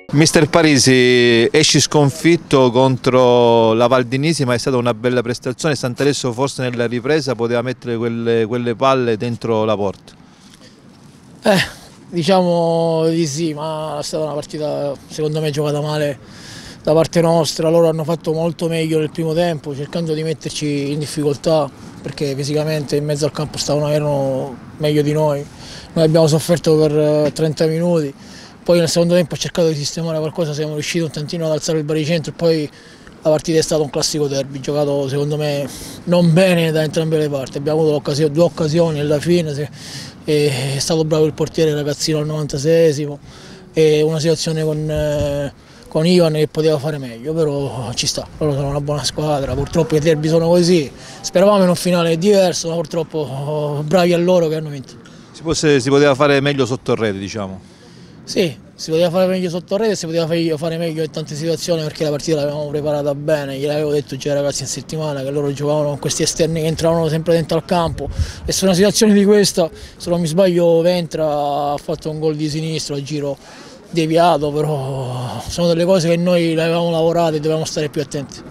Mister Parisi, esci sconfitto contro la Valdinisi, ma è stata una bella prestazione. Sant'Alesso forse nella ripresa poteva mettere quelle palle dentro la porta. Diciamo di sì, ma è stata una partita secondo me giocata male da parte nostra. Loro hanno fatto molto meglio nel primo tempo, cercando di metterci in difficoltà, perché fisicamente in mezzo al campo erano meglio di noi. Noi abbiamo sofferto per 30 minuti. Poi nel secondo tempo ho cercato di sistemare qualcosa, siamo riusciti un tantino ad alzare il baricentro e poi la partita è stata un classico derby, giocato secondo me non bene da entrambe le parti. Abbiamo avuto due occasioni alla fine, è stato bravo il portiere ragazzino al 96esimo, e una situazione con Ivan che poteva fare meglio, però ci sta, loro sono una buona squadra, purtroppo i derby sono così, speravamo in un finale diverso, ma purtroppo bravi a loro che hanno vinto. Si poteva fare meglio sotto rete, diciamo. Sì, si poteva fare meglio sotto rete, si poteva fare meglio in tante situazioni, perché la partita l'avevamo preparata bene, gliel'avevo detto già ai ragazzi in settimana che loro giocavano con questi esterni che entravano sempre dentro al campo, e su una situazione di questa, se non mi sbaglio, Ventra ha fatto un gol di sinistro a giro deviato, però sono delle cose che noi le avevamo lavorate e dovevamo stare più attenti.